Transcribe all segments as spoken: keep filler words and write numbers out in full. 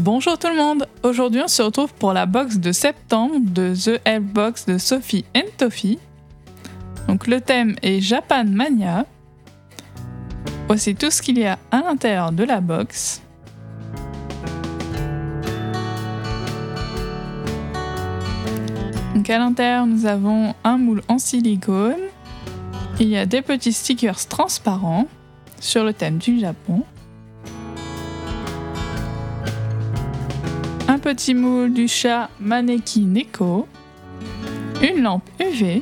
Bonjour tout le monde, aujourd'hui on se retrouve pour la box de septembre de The Help Box de Sophie and Toffee. Donc le thème est Japan Mania. Voici tout ce qu'il y a à l'intérieur de la box. Donc à l'intérieur nous avons un moule en silicone. Il y a des petits stickers transparents sur le thème du Japon. Un petit moule du chat Maneki Neko, une lampe U V,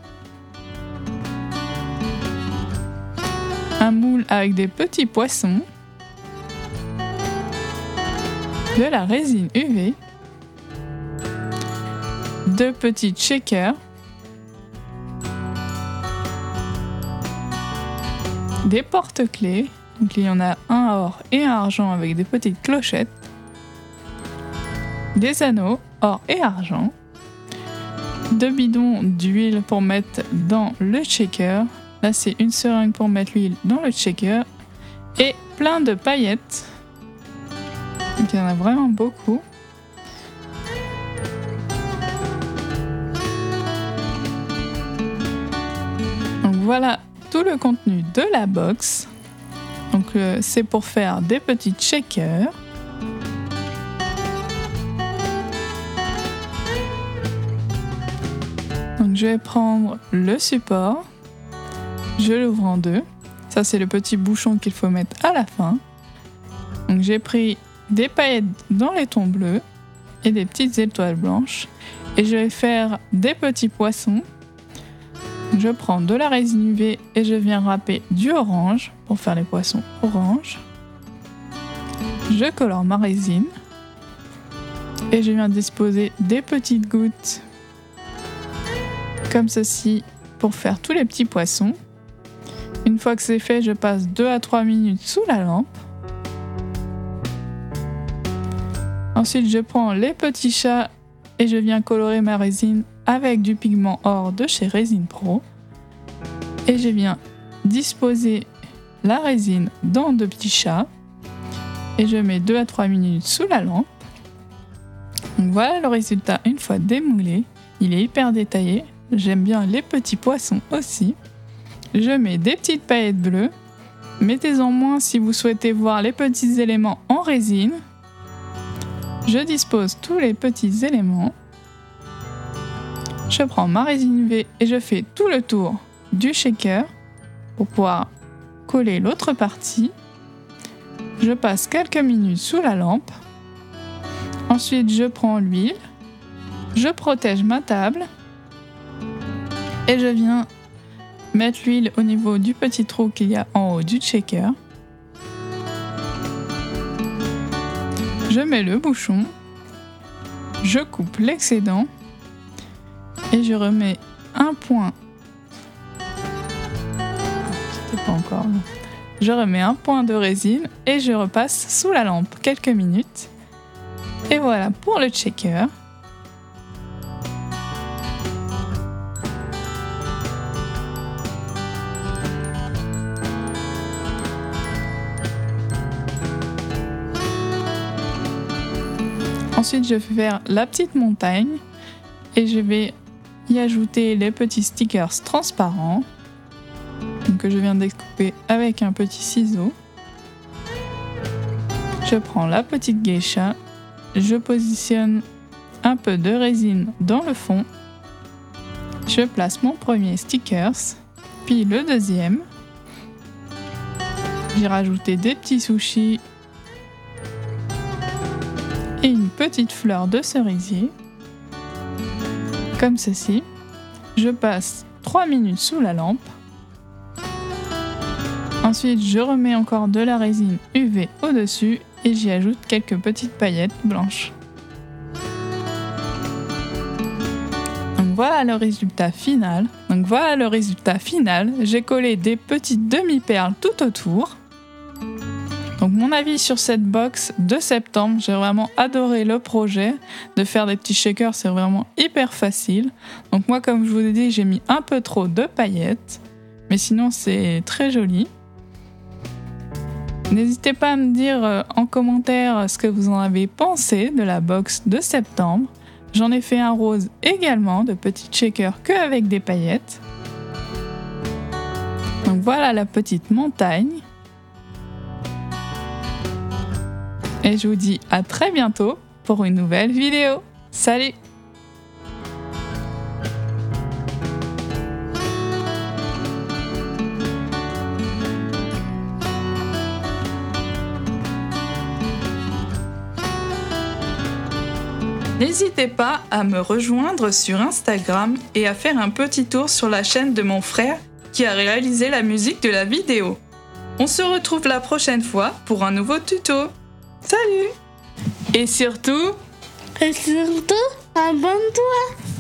un moule avec des petits poissons, de la résine U V, deux petits shakers, des porte-clés, donc il y en a un or et un argent avec des petites clochettes, des anneaux or et argent, deux bidons d'huile pour mettre dans le shaker, là c'est une seringue pour mettre l'huile dans le shaker, et plein de paillettes, donc il y en a vraiment beaucoup. Donc voilà tout le contenu de la box. Donc euh, c'est pour faire des petits shakers. Donc je vais prendre le support, je l'ouvre en deux, ça c'est le petit bouchon qu'il faut mettre à la fin. Donc j'ai pris des paillettes dans les tons bleus et des petites étoiles blanches et je vais faire des petits poissons. Je prends de la résine U V et je viens râper du orange pour faire les poissons orange. Je colore ma résine et je viens disposer des petites gouttes comme ceci pour faire tous les petits poissons. Une fois que c'est fait, je passe deux à trois minutes sous la lampe. Ensuite, je prends les petits chats et je viens colorer ma résine avec du pigment or de chez Résine Pro. Et je viens disposer la résine dans de petits chats et je mets deux à trois minutes sous la lampe. Donc voilà le résultat une fois démoulé. Il est hyper détaillé. J'aime bien les petits poissons aussi. Je mets des petites paillettes bleues. Mettez-en moins si vous souhaitez voir les petits éléments en résine. Je dispose tous les petits éléments. Je prends ma résine U V et je fais tout le tour du shaker pour pouvoir coller l'autre partie. Je passe quelques minutes sous la lampe. Ensuite, je prends l'huile. Je protège ma table. Et je viens mettre l'huile au niveau du petit trou qu'il y a en haut du shaker. Je mets le bouchon. Je coupe l'excédent. Et je remets un point. C'était pas encore là. Je remets un point de résine et je repasse sous la lampe quelques minutes. Et voilà pour le shaker. Ensuite, je vais faire la petite montagne et je vais y ajouter les petits stickers transparents donc, que je viens de découper avec un petit ciseau. Je prends la petite geisha, je positionne un peu de résine dans le fond. Je place mon premier stickers, puis le deuxième. J'ai rajouté des petits sushis et une petite fleur de cerisier, comme ceci. Je passe trois minutes sous la lampe. Ensuite, je remets encore de la résine U V au-dessus et j'y ajoute quelques petites paillettes blanches. Donc voilà le résultat final. Donc voilà le résultat final. J'ai collé des petites demi-perles tout autour. Donc mon avis sur cette box de septembre, j'ai vraiment adoré le projet. De faire des petits shakers, c'est vraiment hyper facile. Donc moi, comme je vous ai dit, j'ai mis un peu trop de paillettes. Mais sinon, c'est très joli. N'hésitez pas à me dire euh, en commentaire ce que vous en avez pensé de la box de septembre. J'en ai fait un rose également, de petits shakers que avec des paillettes. Donc voilà la petite montagne. Et je vous dis à très bientôt pour une nouvelle vidéo. Salut! N'hésitez pas à me rejoindre sur Instagram et à faire un petit tour sur la chaîne de mon frère qui a réalisé la musique de la vidéo. On se retrouve la prochaine fois pour un nouveau tuto. Salut! Et surtout... Et surtout, abonne-toi!